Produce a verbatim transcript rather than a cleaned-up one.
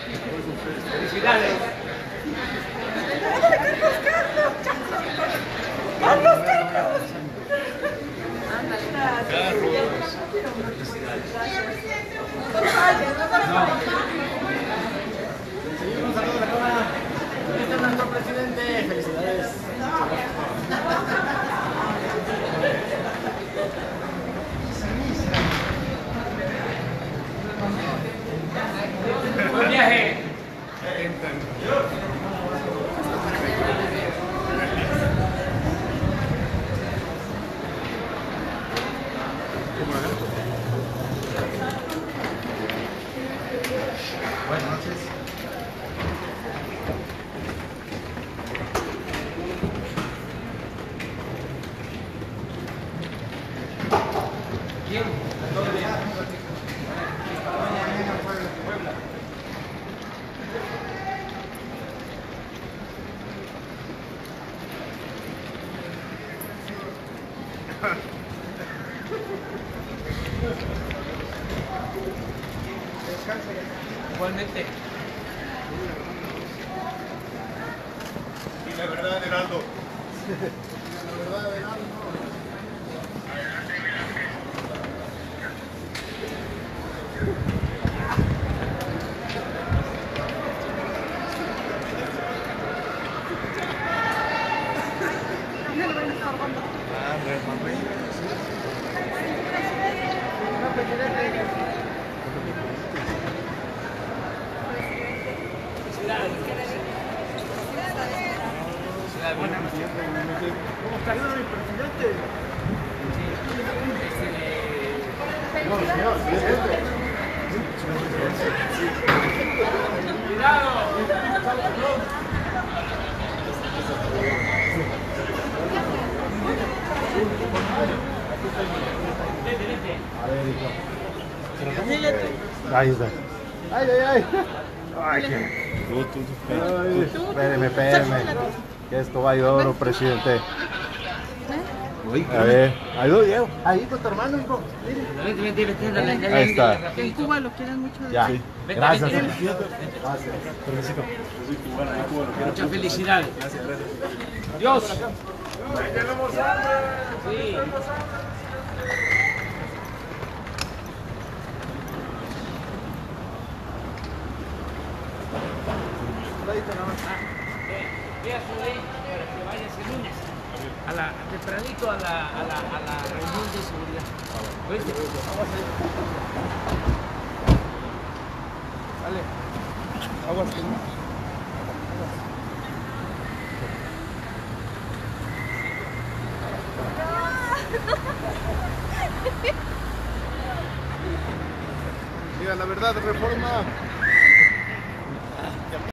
Felicidades. ¡Carlos, Carlos! Un saludo a la cámara. Este es nuestro presidente. Felicidades. Buen viaje. Buenas noches. Bien, todo bien. Puebla. Igualmente. Y la verdad, Heraldo. La verdad, Heraldo. ¿Cómo está mi presidente? No, señor, presidente. Ahí está. Ay, ay, ay. Ay, qué. Tú, tú, tú. Ay, espéreme, espéreme. Que esto va a oro, presidente. A ver, ahí lo llevo. Ahí con tu hermano, hijo. Ahí está. En Cuba lo quieren mucho. Ya. Vente, Gracias. vente. Gracias. Permisito. Muchas felicidades. Dios. Sí. Ve a su ley para que vayas el lunes a la, tempranito a la, a la, a la reunión de seguridad. ¿Oíste? Vamos a ir. Vale. Aguas que no. Diga la verdad, Reforma.